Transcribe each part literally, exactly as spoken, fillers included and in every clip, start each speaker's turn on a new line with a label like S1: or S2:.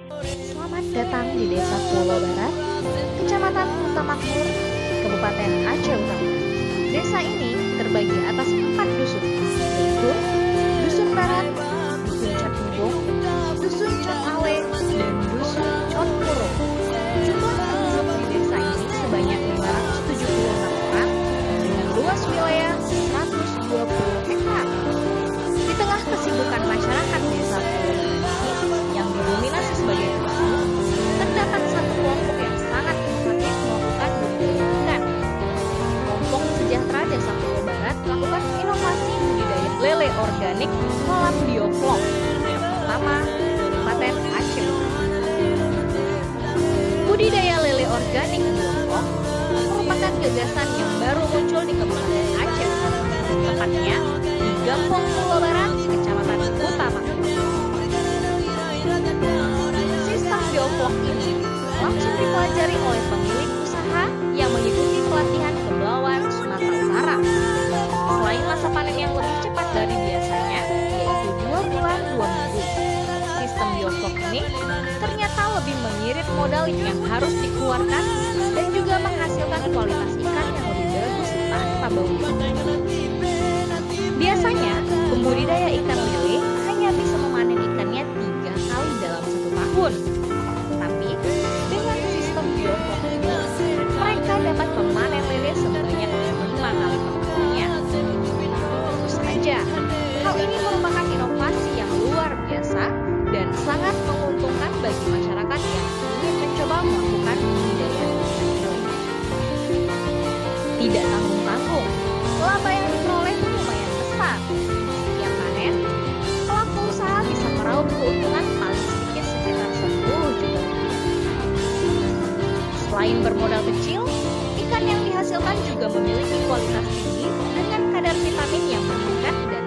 S1: Selamat datang di Desa Pulau Barat, Kecamatan Kuta Makmur, Kabupaten Aceh Utara. Desa ini terbagi atas empat dusun, yaitu Dusun Barat, Dusun Catmubong, Dusun Cotawe, dan Dusun Cotpuro. Jumlah penduduk di desa ini sebanyak lima ratus tujuh puluh enam orang dengan luas wilayah seratus dua puluh hektar. Di tengah kesibukan masyarakat desa Pulau Barat ini yang didominasi sebagai petani, terdapat satu kelompok yang sangat mengaktif melakukan budidaya ikan. Kelompok Sejahtera Desa Pulau Barat melakukan inovasi budidaya lele organik kolam bioflok yang pertama di Kabupaten Aceh. Budidaya lele organik bioflok merupakan gagasan yang baru muncul di Kabupaten Aceh, tepatnya di Gampong Pulau Barat, Kecamatan Kuta Makmur. Sistem bioflok ini langsung dipelajari oleh pemilik usaha yang mengikuti pelatihan ke Belawan, Sumatera Utara. Selain masa panen yang lebih cepat dari biasanya, yaitu dua bulan dua minggu, sistem bioflok ini ternyata lebih mengirit modal yang harus dikeluarkan dan juga menghasilkan kualitas ikan yang lebih bagus tanpa bau. Biasanya, pembudidaya ikan lele hanya bisa memanen ikannya tiga kali dalam satu tahun. Tapi, dengan sistem bioflok ini, mereka dapat memanen lele sebanyak lima kali per tahunnya. Tentu saja, hal ini merupakan inovasi yang luar biasa dan sangat menguntungkan bagi masyarakat yang ingin mencoba melakukan budidaya ikan lele. Tidak tanggung-tanggung, laba yang diperoleh pun lumayan besar. Setiap panen, pelaku usaha bisa meraup keuntungan paling sedikit sekitar sepuluh juta rupiah. Selain bermodal kecil, ikan yang dihasilkan juga memiliki kualitas tinggi dengan kadar vitamin yang meningkat dan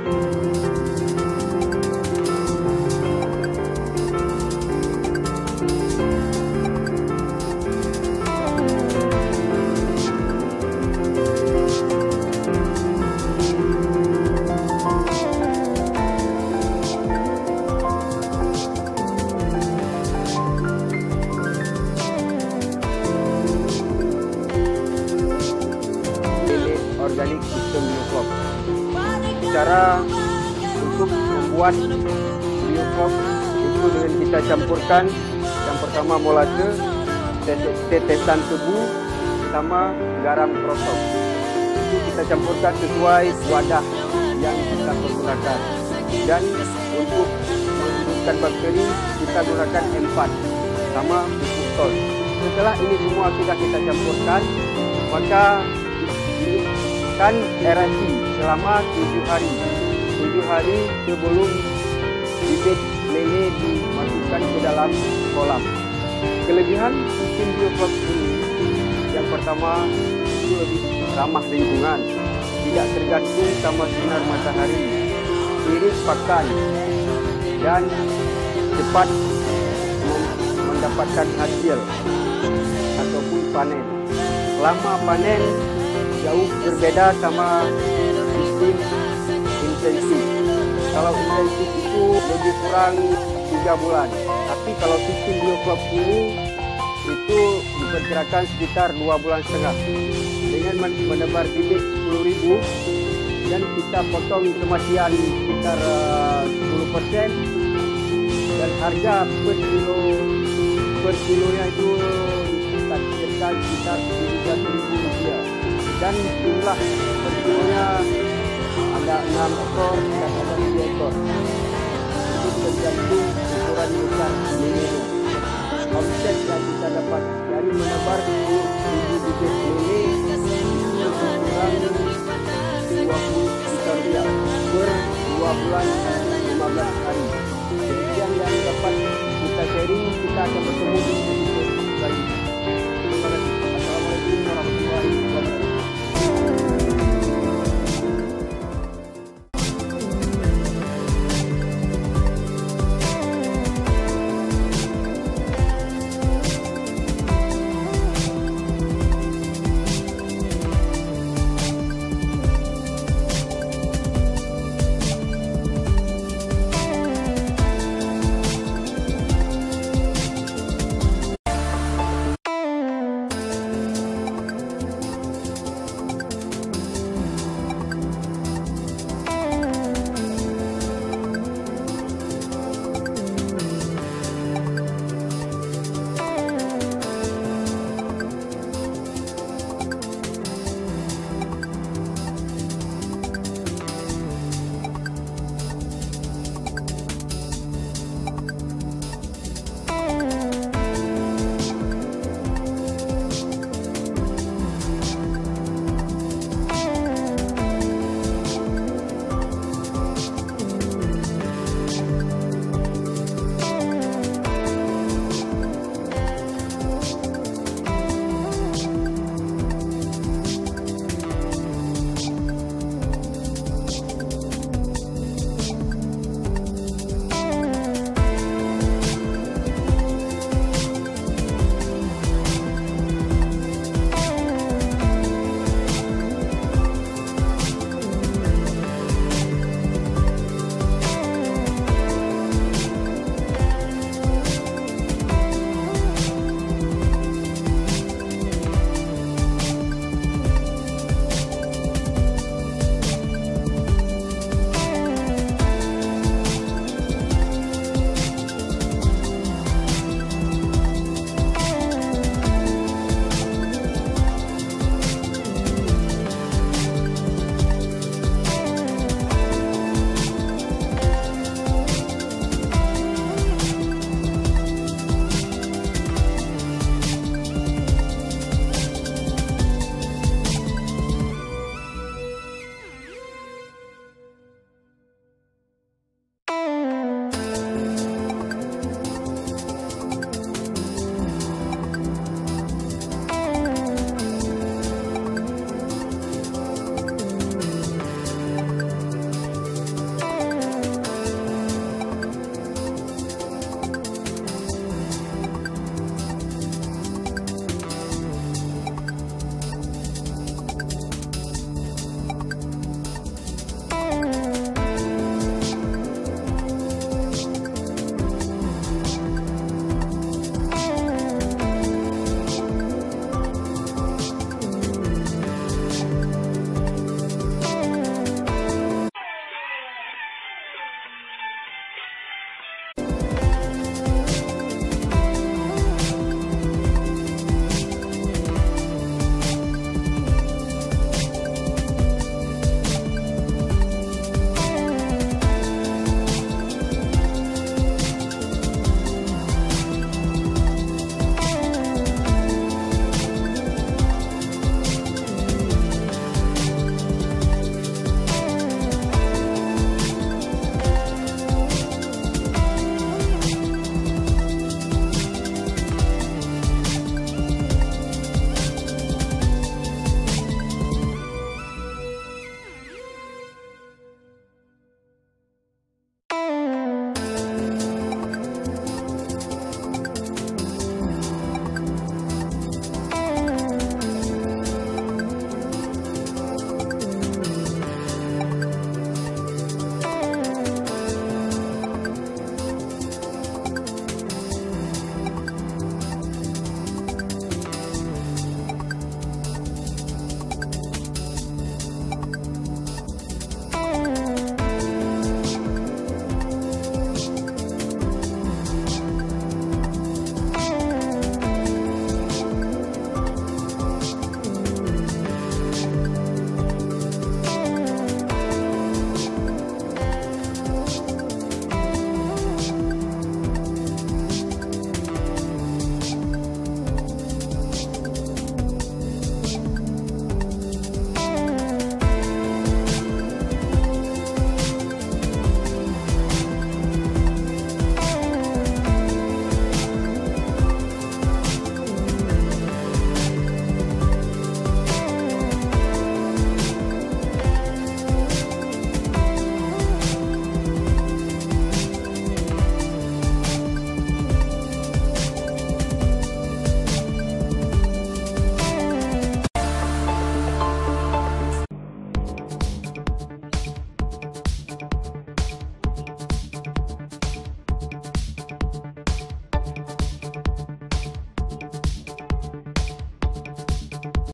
S2: organik sistem bioflok. Cara untuk membuat bioflok itu dengan kita campurkan yang pertama molase, tetesan tebu, sama garam krosok. Itu kita campurkan sesuai wadah yang kita pergunakan. Dan untuk menghidupkan bakteri kita gunakan empat sama pupuk sol. Setelah ini semua sudah kita campurkan, maka kan aerasi selama tujuh hari. Tujuh hari sebelum bibit lele dimasukkan ke dalam kolam. Kelebihan sistem bioflok ini, yang pertama itu lebih ramah lingkungan, tidak tergantung sama sinar matahari, irit pakan, dan cepat mendapatkan hasil ataupun panen. Lama panen jauh berbeda sama sistem intensif. Kalau intensif itu lebih kurang tiga bulan. Tapi kalau sistem bioflok ini itu diperkirakan sekitar dua bulan setengah. Dengan menebar bibit sepuluh ribu dan kita potong kematian sekitar sepuluh persen dan harga per kilo per kilonya itu sekitar tiga puluh ribu rupiah. Dan jumlah per kilonya ada enam ekor dan ada tiga ekor. Itu tergantung ukuran besar lele. Omset yang kita dapat dari menebar sepuluh ribu bibit lele itu kurang dua puluh juta rupiah per dua bulan lima belas hari. Demikian yang dapat kita sharing, kita akan bertemu di